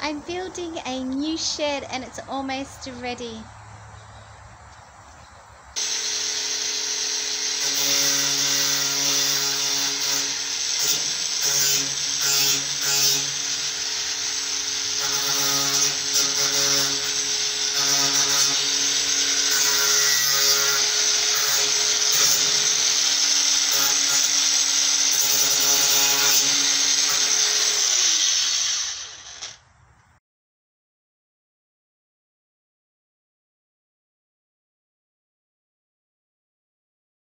I'm building a new shed and it's almost ready.